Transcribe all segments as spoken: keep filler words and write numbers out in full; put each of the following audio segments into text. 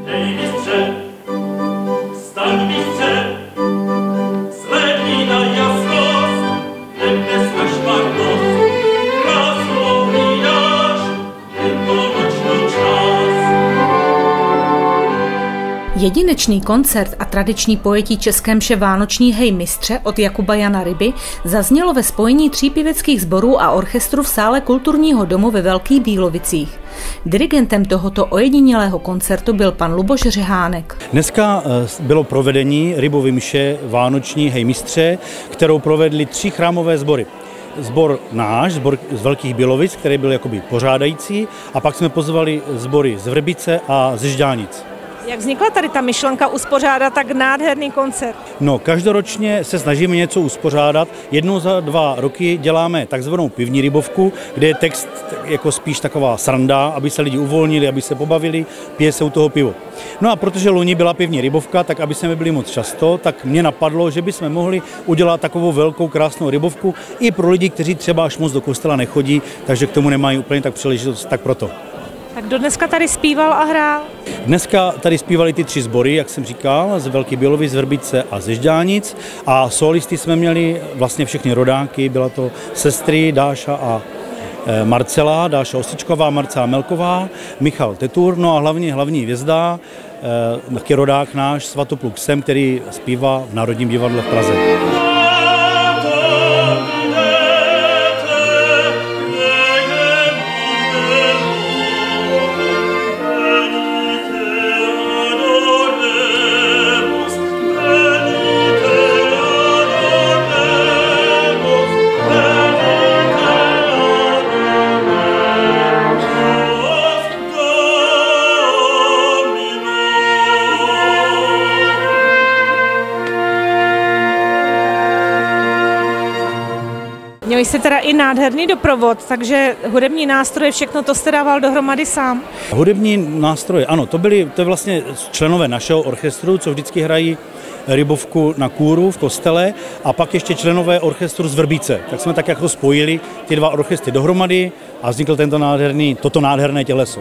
Jedinečný koncert a tradiční pojetí české mše Vánoční Hej mistře od Jakuba Jana Ryby zaznělo ve spojení tří pěveckých sborů a orchestru v sále Kulturního domu ve Velkých Bílovicích. Dirigentem tohoto ojedinělého koncertu byl pan Luboš Řehánek. Dneska bylo provedení Rybovy mše Vánoční Hej mistře, kterou provedli tři chrámové sbory. Sbor náš, sbor z Velkých Bílovic, který byl jakoby pořádající, a pak jsme pozvali sbory z Vrbice a ze Žďánic. Jak vznikla tady ta myšlenka uspořádat tak nádherný koncert? No, každoročně se snažíme něco uspořádat. Jednou za dva roky děláme takzvanou pivní rybovku, kde je text jako spíš taková sranda, aby se lidi uvolnili, aby se pobavili, pije se u toho pivo. No a protože loni byla pivní rybovka, tak aby jsme byli moc často, tak mě napadlo, že bychom mohli udělat takovou velkou krásnou rybovku i pro lidi, kteří třeba až moc do kostela nechodí, takže k tomu nemají úplně tak příležitost, tak proto. Tak kdo dneska tady zpíval a hrál? Dneska tady zpívali ty tři sbory, jak jsem říkal, z Velkých Bílovic, z Vrbice a ze Žďánic, a solisty jsme měli vlastně všechny rodáky, byla to sestry Dáša a Marcela, Dáša Osičková, Marcela Melková, Michal Tetur, no a hlavně hlavní hvězda, taky rodák náš Svatopluk Sem, který zpívá v Národním divadle v Praze. Měli jste teda i nádherný doprovod, takže hudební nástroje, všechno to jste dával dohromady sám? Hudební nástroje, ano, to byly to je vlastně členové našeho orchestru, co vždycky hrají rybovku na kůru v kostele, a pak ještě členové orchestru z Vrbice. Tak jsme tak jako spojili ty dva orchestry dohromady a vznikl tento nádherný, toto nádherné těleso.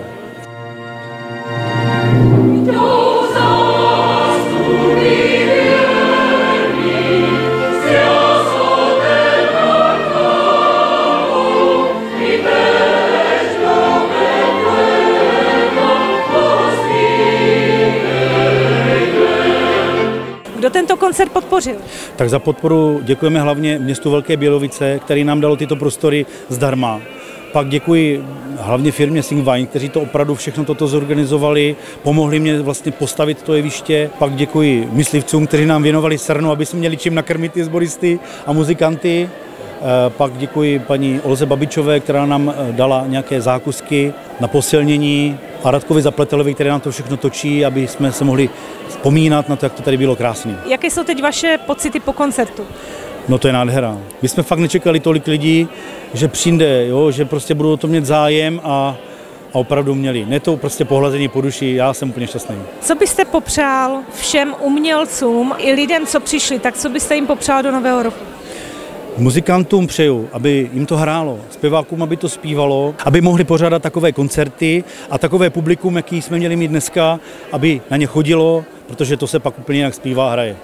Kdo tento koncert podpořil? Tak za podporu děkujeme hlavně městu Velké Bílovice, který nám dalo tyto prostory zdarma. Pak děkuji hlavně firmě Singvine, kteří to opravdu všechno toto zorganizovali, pomohli mě vlastně postavit to jeviště. Pak děkuji myslivcům, kteří nám věnovali srnu, aby jsme měli čím nakrmit ty sboristy a muzikanty. Pak děkuji paní Olze Babičové, která nám dala nějaké zákusky na posilnění, a Radkovi Zapletelovi, který nám to všechno točí, aby jsme se mohli vzpomínat na to, jak to tady bylo krásné. Jaké jsou teď vaše pocity po koncertu? No to je nádhera. My jsme fakt nečekali tolik lidí, že přijde, jo, že prostě budou o to mít zájem, a, a opravdu měli. Ne to prostě pohlazení po duši, já jsem úplně šťastný. Co byste popřál všem umělcům i lidem, co přišli, tak co byste jim popřál do nového roku? Muzikantům přeju, aby jim to hrálo, zpěvákům, aby to zpívalo, aby mohli pořádat takové koncerty a takové publikum, jaký jsme měli mít dneska, aby na ně chodilo, protože to se pak úplně jinak zpívá a hraje.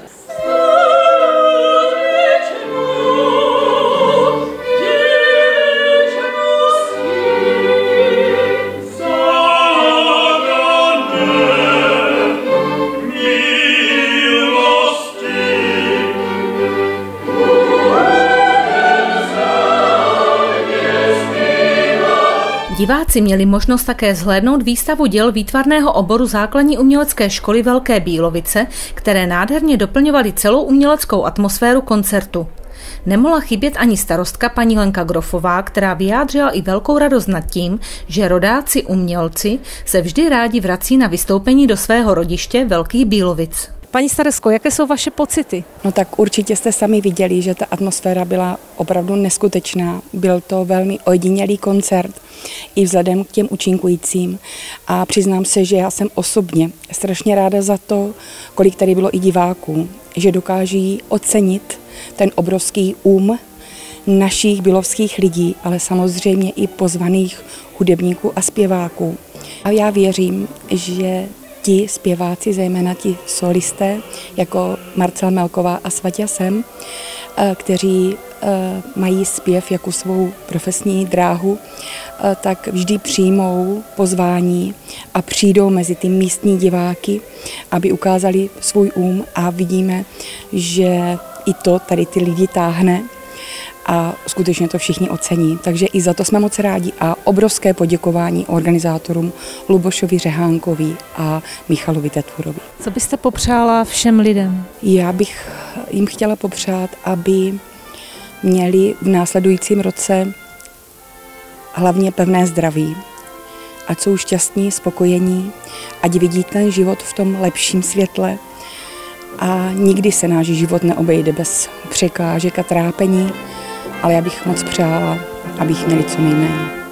Diváci měli možnost také zhlédnout výstavu děl výtvarného oboru Základní umělecké školy Velké Bílovice, které nádherně doplňovaly celou uměleckou atmosféru koncertu. Nemohla chybět ani starostka paní Lenka Grofová, která vyjádřila i velkou radost nad tím, že rodáci umělci se vždy rádi vrací na vystoupení do svého rodiště Velkých Bílovic. Paní starostko, jaké jsou vaše pocity? No tak určitě jste sami viděli, že ta atmosféra byla opravdu neskutečná. Byl to velmi ojedinělý koncert i vzhledem k těm účinkujícím. A přiznám se, že já jsem osobně strašně ráda za to, kolik tady bylo i diváků, že dokáží ocenit ten obrovský um našich bílovských lidí, ale samozřejmě i pozvaných hudebníků a zpěváků. A já věřím, že ti zpěváci, zejména ti solisté, jako Marcel Melková a Svaťa Sem, kteří mají zpěv jako svou profesní dráhu, tak vždy přijmou pozvání a přijdou mezi ty místní diváky, aby ukázali svůj um, a vidíme, že i to tady ty lidi táhne a skutečně to všichni ocení. Takže i za to jsme moc rádi a obrovské poděkování organizátorům Lubošovi Řehánkovi a Michalovi Tetvurovi. Co byste popřála všem lidem? Já bych jim chtěla popřát, aby měli v následujícím roce hlavně pevné zdraví, ať jsou šťastní, spokojení, ať vidí ten život v tom lepším světle a nikdy se náš život neobejde bez překážek a trápení, ale já bych moc přála, abych měli co nejméně.